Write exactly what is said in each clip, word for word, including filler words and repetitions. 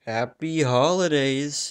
Happy holidays.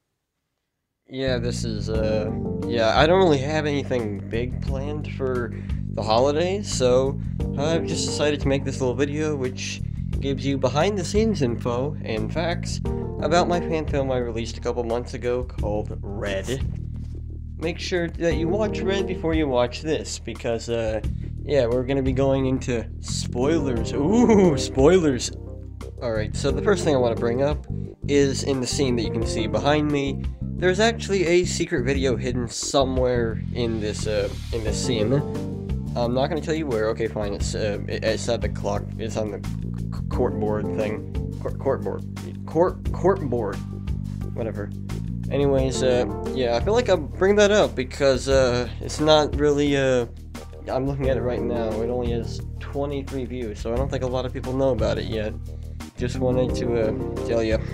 Yeah, this is, uh, yeah, I don't really have anything big planned for the holidays, so I've just decided to make this little video which gives you behind the scenes info and facts about my fan film I released a couple months ago called ReD. Make sure that you watch ReD before you watch this, because, uh, yeah, we're gonna be going into spoilers. Ooh, spoilers! Alright, so the first thing I want to bring up is in the scene that you can see behind me. There's actually a secret video hidden somewhere in this, uh, in this scene. I'm not gonna tell you where. Okay, fine, it's, uh, it's at the clock, it's on the court board thing. Court, court board. Court, court board. Whatever. Anyways, uh, yeah, I feel like I'll bring that up because, uh, it's not really, uh, I'm looking at it right now, it only has twenty-three views, so I don't think a lot of people know about it yet. Just wanted to, uh, tell you.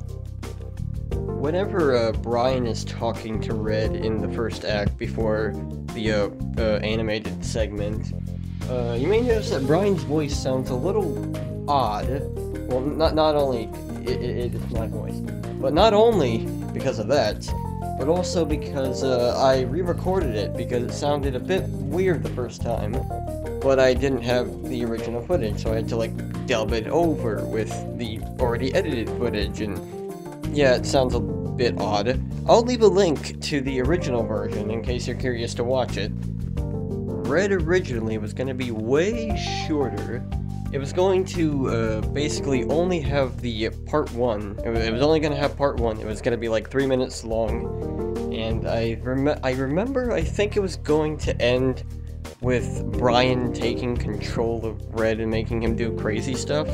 Whenever, uh, Brian is talking to ReD in the first act before the, uh, uh, animated segment, uh, you may notice that Brian's voice sounds a little odd. Well, not, not only, it, it, it's my voice, but not only because of that, but also because, uh, I re-recorded it because it sounded a bit weird the first time, but I didn't have the original footage, so I had to, like, dub it over with the already edited footage, and yeah, it sounds a bit odd. I'll leave a link to the original version in case you're curious to watch it. ReD originally was going to be way shorter. It was going to uh, basically only have the part one. It was, it was only going to have part one. It was going to be like three minutes long, and I rem I remember I think it was going to end with Brian taking control of ReD and making him do crazy stuff.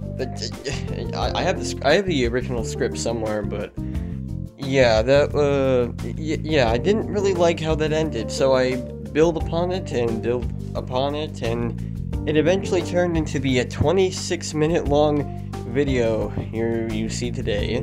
But I have this, I have the original script somewhere, but yeah, that uh, y yeah, I didn't really like how that ended, so I build upon it and build upon it, and it eventually turned into the uh, twenty-six minute long video here you see today.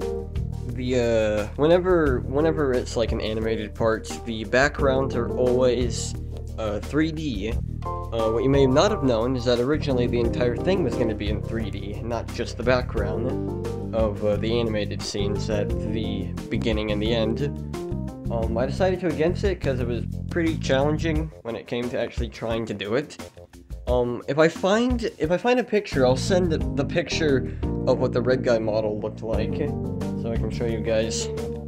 The uh, whenever whenever it's like an animated part, the backgrounds are always uh, three D. Uh, what you may not have known is that originally the entire thing was going to be in three D, not just the background of uh, the animated scenes at the beginning and the end. Um, I decided to against it because it was pretty challenging when it came to actually trying to do it. Um, if I find if I find a picture, I'll send the, the picture of what the ReD guy model looked like, so I can show you guys.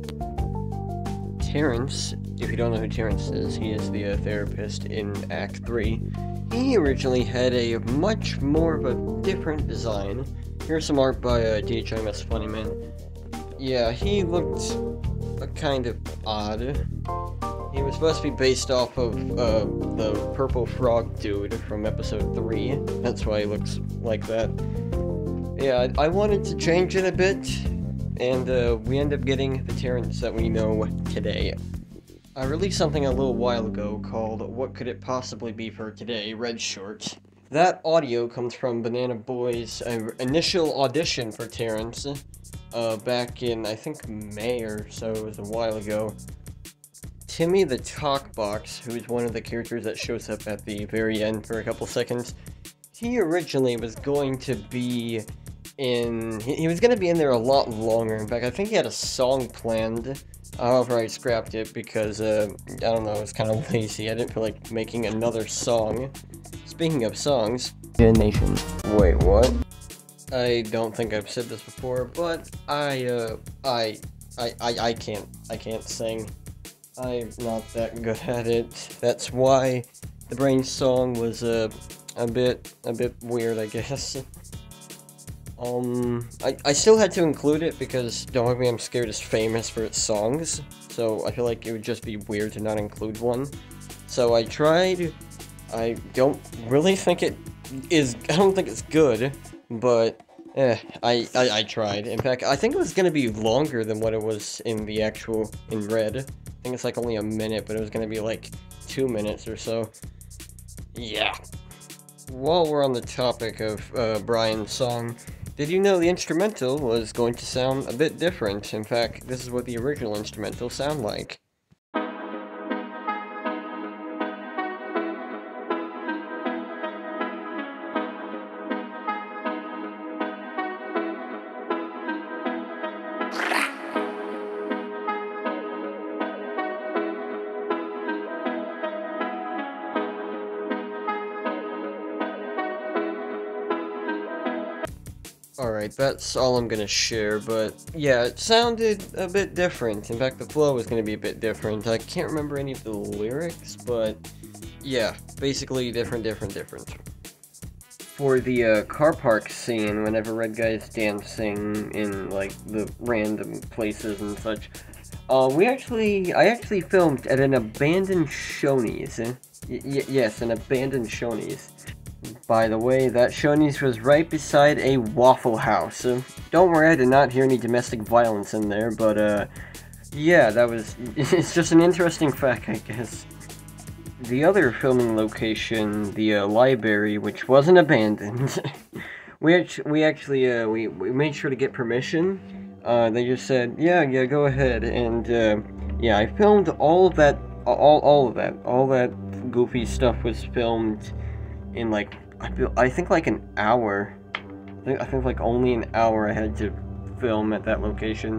Terrence, if you don't know who Terrence is, he is the uh, therapist in Act three. He originally had a much more of a different design. Here's some art by uh, D H M S Funnyman. Yeah, he looked uh, kind of odd. He was supposed to be based off of uh, the Purple Frog dude from episode three. That's why he looks like that. Yeah, I, I wanted to change it a bit, and uh, we end up getting the Terrence that we know today. I released something a little while ago called What Could It Possibly Be for Today, ReD Short. That audio comes from Banana Boy's uh, initial audition for Terrence, uh, back in, I think, May or so, it was a while ago. Timmy the Talkbox, who is one of the characters that shows up at the very end for a couple seconds, he originally was going to be in, he, he was going to be in there a lot longer. In fact, I think he had a song planned. However, I scrapped it because, uh, I don't know, I was kind of lazy. I didn't feel like making another song. Speaking of songs... Nation. Wait, what? I don't think I've said this before, but I, uh, I, I, I, I can't, I can't sing. I'm not that good at it. That's why the Brain song was, uh, a bit, a bit weird, I guess. Um, I, I still had to include it because Don't Hug Me, I'm Scared is famous for its songs, so I feel like it would just be weird to not include one. So I tried. I don't really think it is, I don't think it's good, but, eh, I, I, I tried. In fact, I think it was gonna be longer than what it was in the actual, in ReD. I think it's like only a minute, but it was gonna be like two minutes or so. Yeah. While we're on the topic of, uh, Brian's song, did you know the instrumental was going to sound a bit different? In fact, this is what the original instrumental sounded like. Alright, that's all I'm gonna share, but yeah, it sounded a bit different. In fact, the flow was gonna be a bit different. I can't remember any of the lyrics, but yeah, basically different, different, different. For the uh, car park scene, whenever ReD Guy's dancing in, like, the random places and such, uh, we actually, I actually filmed at an abandoned Shoney's. Y y yes, an abandoned Shoney's. By the way, that Shoney's was right beside a Waffle House. Uh, don't worry, I did not hear any domestic violence in there, but, uh, yeah, that was, it's just an interesting fact, I guess. The other filming location, the uh, library, which wasn't abandoned, we, act we actually, uh, we, we made sure to get permission. Uh, they just said, yeah, yeah, go ahead, and, uh, yeah, I filmed all of that, all, all of that, all that goofy stuff was filmed in, like, I feel, I think, like, an hour. I think, I think, like, only an hour I had to film at that location.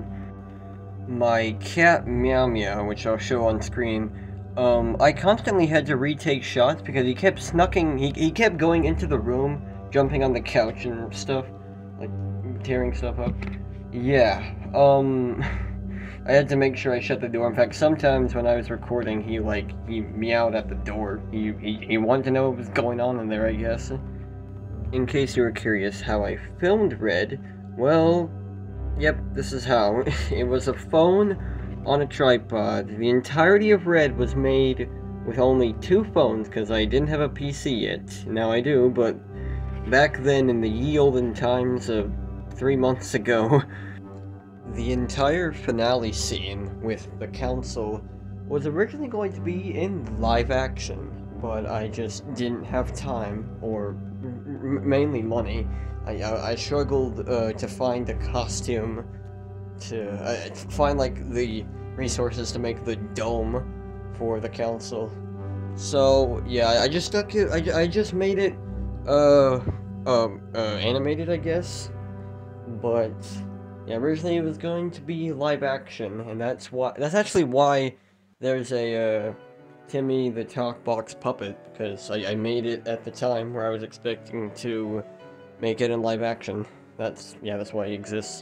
My cat, Meow Meow, which I'll show on screen, Um, I constantly had to retake shots because he kept snucking, he, he kept going into the room, jumping on the couch and stuff, like, tearing stuff up. Yeah, um, I had to make sure I shut the door. In fact, sometimes when I was recording, he, like, he meowed at the door. He, he, he wanted to know what was going on in there, I guess. In case you were curious how I filmed ReD, well, yep, this is how. It was a phone on a tripod. The entirety of ReD was made with only two phones, because I didn't have a P C yet. Now I do, but back then, in the ye olden times of three months ago, the entire finale scene with the council was originally going to be in live action, but I just didn't have time, or mainly money. I, I, I struggled uh, to find a costume, to uh, find, like, the resources to make the dome for the council. So, yeah, I just stuck it, I, I just made it, uh, um, uh, animated, I guess, but, yeah, originally it was going to be live action, and that's why, that's actually why there's a, uh, Timmy the Talkbox puppet, because I, I made it at the time where I was expecting to make it in live action. That's, yeah, that's why it exists.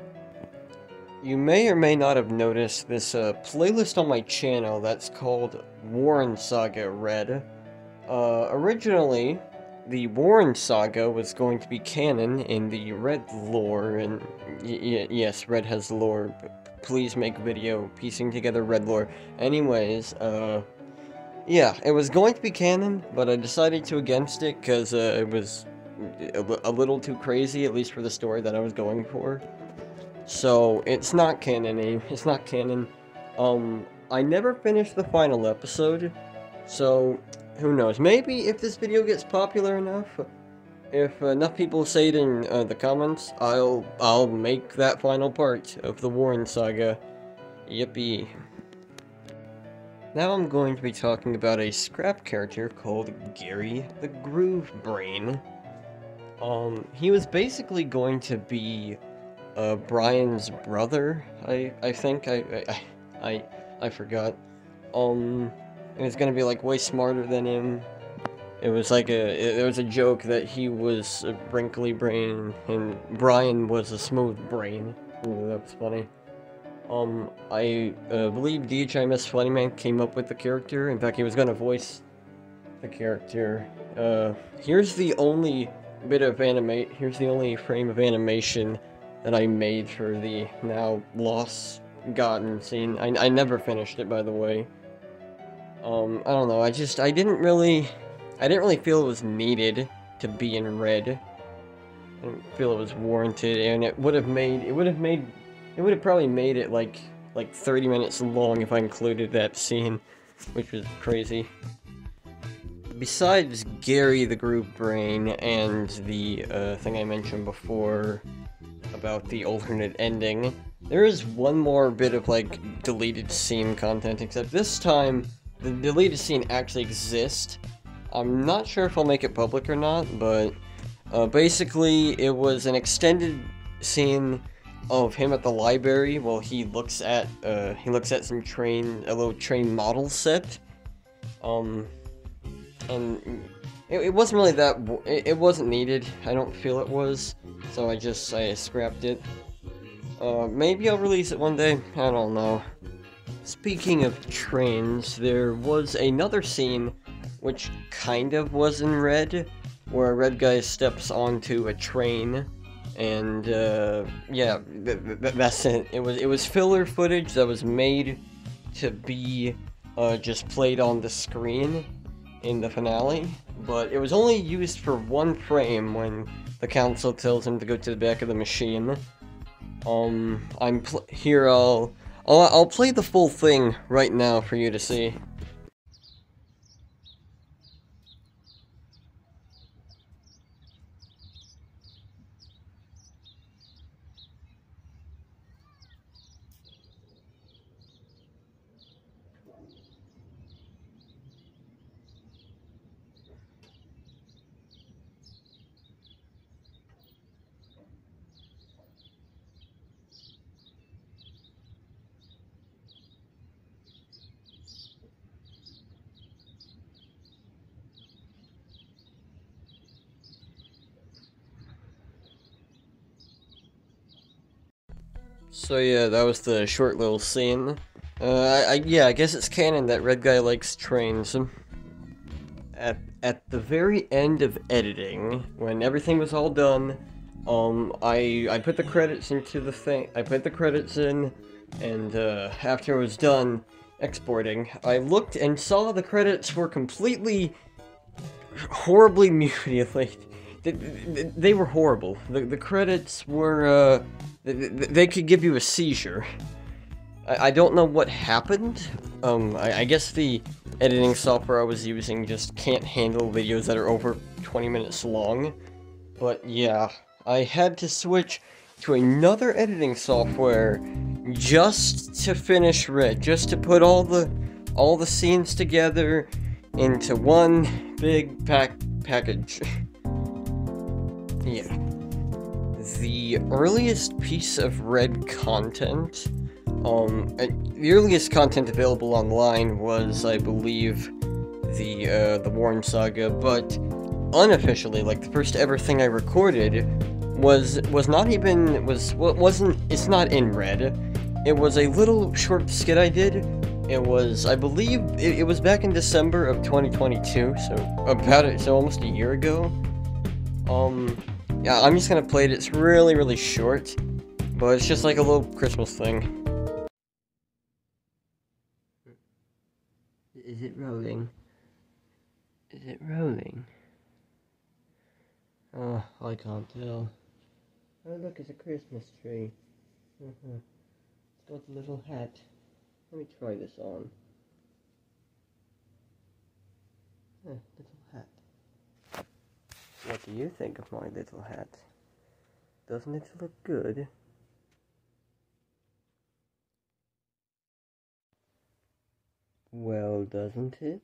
You may or may not have noticed this uh, playlist on my channel that's called Warren Saga ReD. Uh, originally, the Warren Saga was going to be canon in the ReD lore, and y y yes, ReD has lore. Please make a video piecing together ReD lore. Anyways, uh, yeah, it was going to be canon, but I decided to against it because uh, it was a, a little too crazy, at least for the story that I was going for. So, it's not canon, it's not canon. Um, I never finished the final episode, so, who knows, maybe if this video gets popular enough, if enough people say it in uh, the comments, I'll, I'll make that final part of the Warren Saga. Yippee. Now I'm going to be talking about a scrap character called Gary the Groove Brain. Um, he was basically going to be Uh, Brian's brother, I, I think, I, I, I, I forgot, um, it was gonna be, like, way smarter than him. It was like a, it, there was a joke that he was a wrinkly brain, and Brian was a smooth brain. Ooh, that was funny. Um, I, uh, believe D H I M S Funnyman came up with the character. In fact, he was gonna voice the character. Uh, here's the only bit of animate, here's the only frame of animation that I made for the now lost gotten scene. I, I never finished it, by the way. Um, I don't know, I just, I didn't really, I didn't really feel it was needed to be in ReD. I didn't feel it was warranted, and it would have made, it would have made, it would have probably made it like, like thirty minutes long if I included that scene, which was crazy. Besides Gary the Groove Brain and the, uh, thing I mentioned before, about the alternate ending, there is one more bit of, like, deleted scene content, except this time, the deleted scene actually exists. I'm not sure if I'll make it public or not, but, uh, basically, it was an extended scene of him at the library while he looks at, uh, he looks at some train, a little train model set, um, and it, it wasn't really that, it, it wasn't needed. I don't feel it was, so I just, I scrapped it. Uh, maybe I'll release it one day, I don't know. Speaking of trains, there was another scene which kind of was in ReD, where a ReD guy steps onto a train, and, uh, yeah, th th that's it. It was, it was filler footage that was made to be, uh, just played on the screen in the finale, but it was only used for one frame when the council tells him to go to the back of the machine. Um, I'm pl- here, I'll, I'll, I'll play the full thing right now for you to see. So yeah, that was the short little scene. Uh, I, I, yeah, I guess it's canon that ReD guy likes trains. At at the very end of editing, when everything was all done, um, I I put the credits into the thing. I put the credits in, and uh, after it was done exporting, I looked and saw the credits were completely, horribly mutilated. They, they were horrible. The the credits were uh. They could give you a seizure. I, I don't know what happened. Um, I, I guess the editing software I was using just can't handle videos that are over twenty minutes long. But yeah, I had to switch to another editing software just to finish ReD, just to put all the all the scenes together into one big pack package. Yeah. The earliest piece of ReD content, um, uh, the earliest content available online was, I believe, the, uh, the Warren Saga, but unofficially, like, the first ever thing I recorded was, was not even, was, wasn't, it's not in ReD. It was a little short skit I did. It was, I believe, it, it was back in December of twenty twenty-two, so about it, so almost a year ago. Um... Yeah, I'm just gonna play it. It's really, really short, but it's just like a little Christmas thing. Is it rolling? Is it rolling? Oh, I can't tell. Oh, look, it's a Christmas tree. Uh-huh. It's got a little hat. Let me try this on. Huh, little hat. What do you think of my little hat? Doesn't it look good? Well, doesn't it?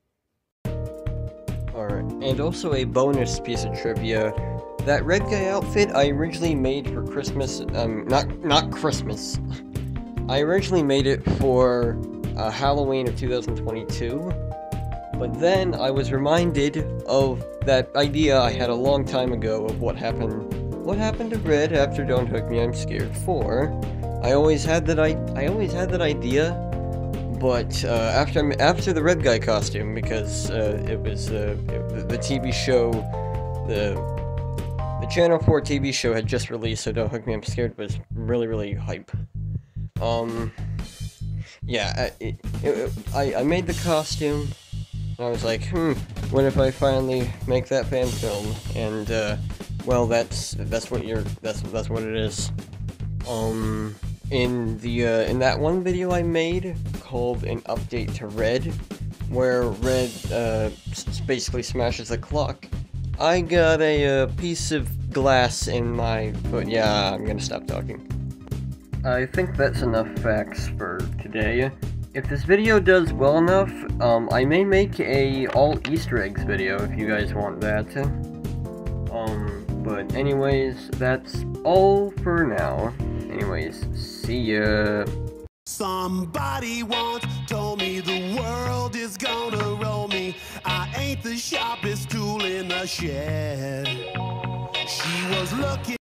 Alright, and also a bonus piece of trivia. That ReD guy outfit I originally made for Christmas, um, not, not Christmas. I originally made it for uh, Halloween of two thousand twenty-two. But then I was reminded of that idea I had a long time ago of what happened what happened to ReD after Don't Hook Me, I'm Scared four. I always had that I I always had that idea, but uh, after after the ReD guy costume, because uh, it was uh, it, the, the T V show, the the Channel four T V show had just released, so Don't Hook Me, I'm Scared was really really hype. Um, yeah, I, it, it, I I made the costume. I was like, hmm, what if I finally make that fan film? And, uh, well, that's, that's what you're, that's, that's what it is. Um, in the, uh, in that one video I made, called An Update to ReD, where ReD, uh, basically smashes the clock, I got a, uh, piece of glass in my foot. Yeah, I'm gonna stop talking. I think that's enough facts for today. If this video does well enough, um, I may make a all Easter eggs video if you guys want that. Um, but anyways, that's all for now. Anyways, see ya. Somebody once told me the world is gonna roll me. I ain't the sharpest tool the shed. She was looking